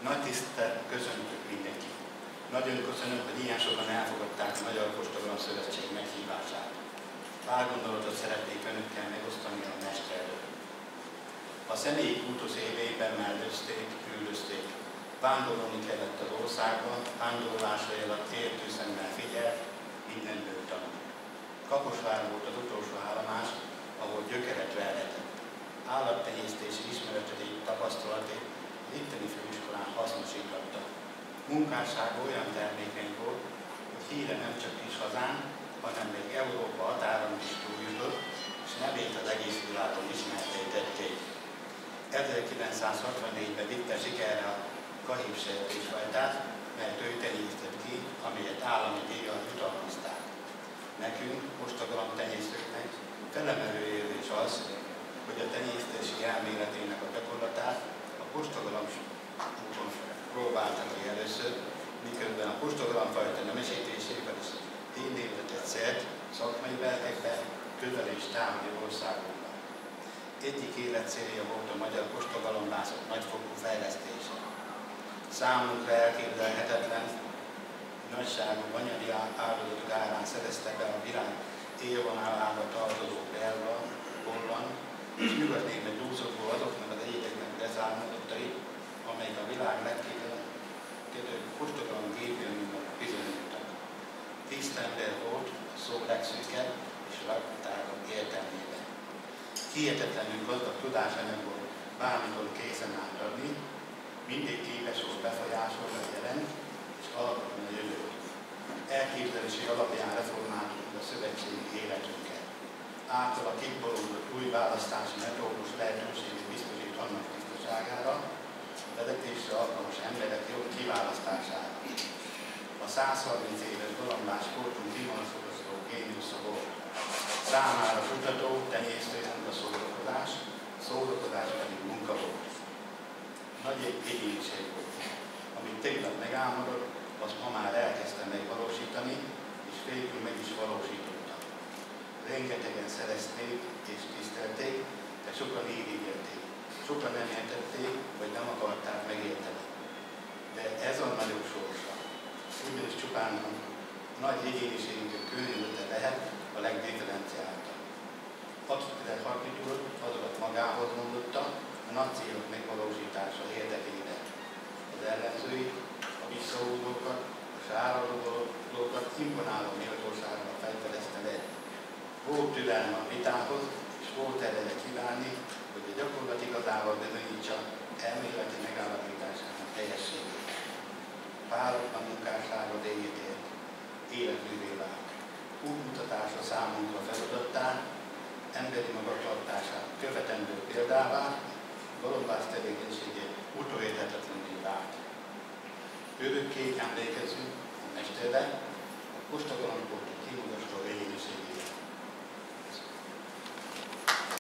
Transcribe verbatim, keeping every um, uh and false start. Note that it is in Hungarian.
Nagy tisztelet köszöntök mindenkit. Nagyon köszönöm, hogy ilyen sokan elfogadták a Magyar Apostolok Szövetség meghívását. Pár gondolatot szeretnék önökkel megosztani a mesterről. A személyi kultusz éveiben mellőzték, üldözték. Vándorolni kellett az országban, vándorolásai alatt értő szemmel figyelt, mindenből tanult. Kaposvár volt az utolsó állomás, ahol gyökeret verhetett. Állattenyésztési ismereteit, tapasztalatét az itteni főiskolán hasznosította. Munkássága olyan termékeny volt, hogy híre nem csak kis hazán, hanem még Európa határon is túljutott, és nevét az egész világon ismerté tették. ezerkilencszázhatvannégyben vitte sikerre a kahív sertésfajtát, mert ő tenyésztett ki, amelyet állami díjjal jutalmazták. Nekünk, ostagalamb tenyésztőknek felemelő érzés az, hogy a tenyésztési elméletének a gyakorlatát a postagalamb úton próbáltak ki először, miközben a postagalamb-fajta nemesítésével is ténylétetett szert szakmai belgekbe, közel és távoli országokban. Egyik életcélja volt a magyar postagalambászat nagyfokú fejlesztése. Számunkra elképzelhetetlen nagyságú anyagi áldozatok árán szerezte be a világ élvonalába tartozó belga, holland és nyugatnémet úszókból azoknak az egyedeknek leszármazottai, amelyek a világ legkedvelőbb postagalamb gépjárművek bizonyultak. Tisztember volt, szó legszűkebb és legtágabb értelmében. Hihetetlenül gazdag tudásanyagból bármikor készen állt adni, mindig képes volt befolyásolni a jelent és alapvetni a jövőt. Elképzelési alapján reformáltuk a szövetségi életünket. Általa kiborultott új választási metódus lehetőséget biztosít annak tisztaságára, a vezetésre alkalmas emberek jobb kiválasztására. A százharminc éves galambás kortunk kimonszorozó géniusza volt. Számára kutató, tenyésztő a szórakozás, a szórakozás pedig munka volt. Nagy egyéniség volt. Amit tegnap megálmodott, azt ma már elkezdte megvalósítani, és végül meg is valósította. Rengetegen szerezték és tisztelték, de sokan irigyelték. Sokan nem értették, vagy nem akarták megérteni. De ez a nagyobb sorsa. Ugyanis csupán a nagy egyéniségünket környezete lehet a legdifferenciáltabb. Attól harkított, azokat magához mondotta, a nagy célok megvalósítása érdekében. Az ellenzőit, a visszahúzókat, a sáradozókat imponáló méltósággal fejtelezte le. Volt türelme a vitához, és volt ereje kívánni, hogy a gyakorlat igazával bizonyítsa elméleti megállapításának teljességét. Páratlan munkássága végét ért, életművé vált. Útmutatása számunkra feladattá, emberi magatartását követendő példává, galambász tevékenységét utolérhetetlenné vált. Örökké emlékezünk a mesterre, a postagalamb volt a kimagasló